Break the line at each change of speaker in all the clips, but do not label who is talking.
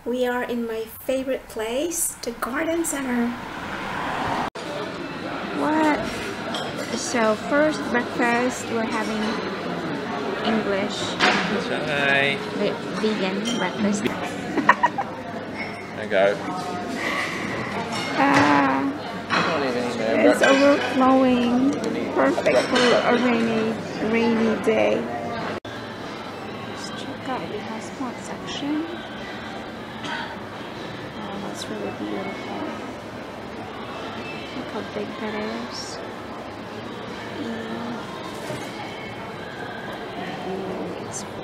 We are in my favorite place, the garden center. What? So first breakfast, we're having English.
Hi.
Vegan breakfast.
There you go.
It's overflowing. Perfect for a rainy day. Let's check out the hotspot section. Oh, that's really beautiful. Look how big that is. Ooh, it's 50.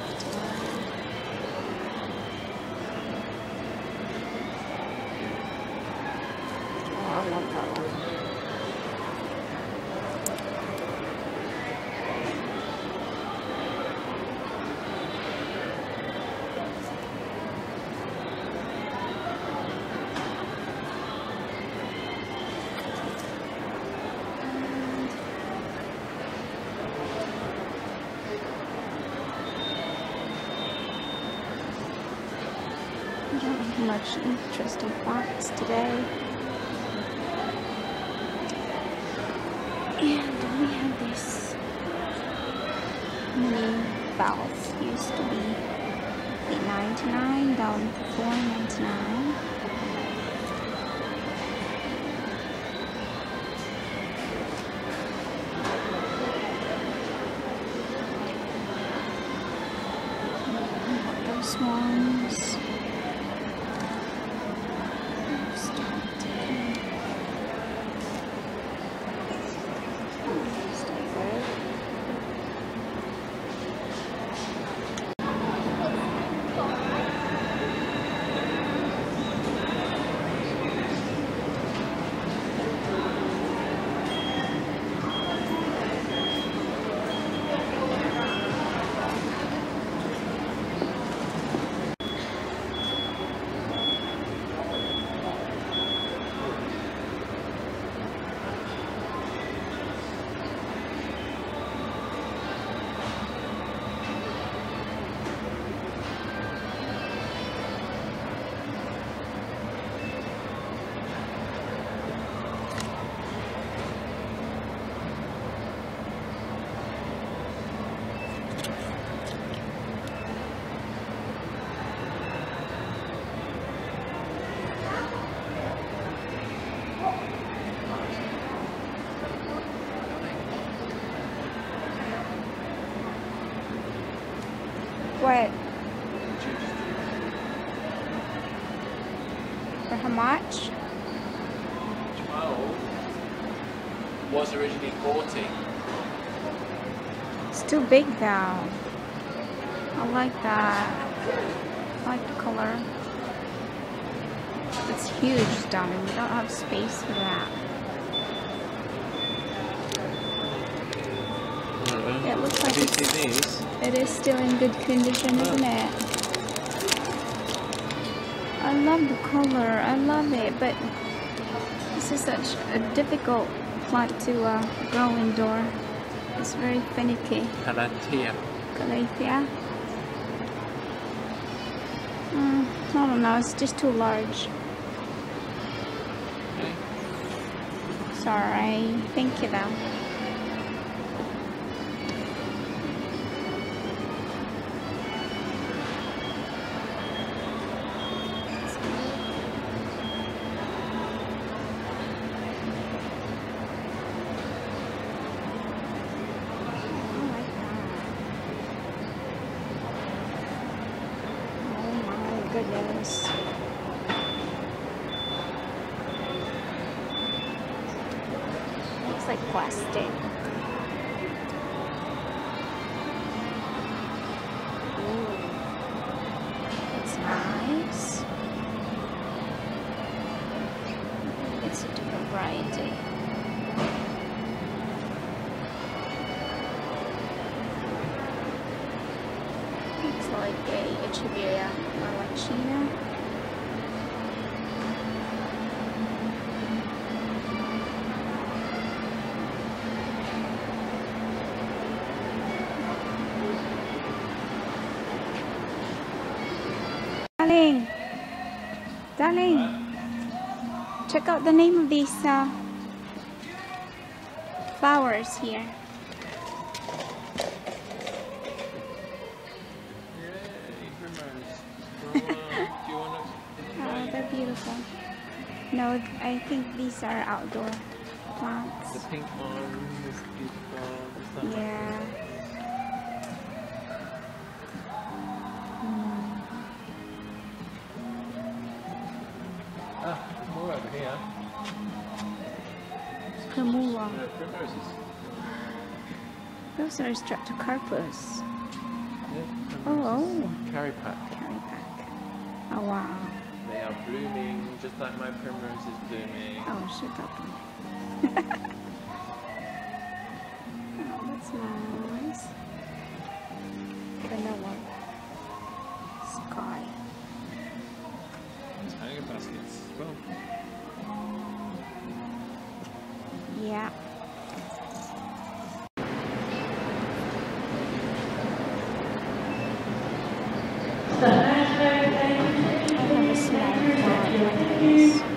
Oh, I love that one. I don't have much interesting facts today. And we have this mini valve. Used to be $8.99 down to $4.99. Those ones. What? For how much?
12 was originally 40.
It's too big though. I like that. I like the color. It's huge down and we don't have space for that. It looks like it is still in good condition, isn't it? I love the color. I love it, but this is such a difficult plant to grow indoor. It's very finicky.
Calathea.
Calathea. I don't know. It's just too large.
Okay.
Sorry. Thank you though. Goodness. Looks like plastic. Ooh. That's nice. It's a different variety. It's like a Echeveria Marlachina. Darling, Darling, check out the name of these flowers here.
Yay, primrose. Do you want to
Oh, they're beautiful. No, I think these are outdoor plants.
the pink one is beautiful. Is that
Yeah.
Ah, there's more over here.
Kamua.
Primroses.
Those are Streptocarpus.
Yeah,
Oh,
primroses. Carry pack.
carry pack. Oh wow.
They are blooming just like my primrose is blooming.
Oh, shut up. Oh, that's nice. Vanilla. Sky.
There's hanger baskets as well.
Yeah. I have a small pot like this.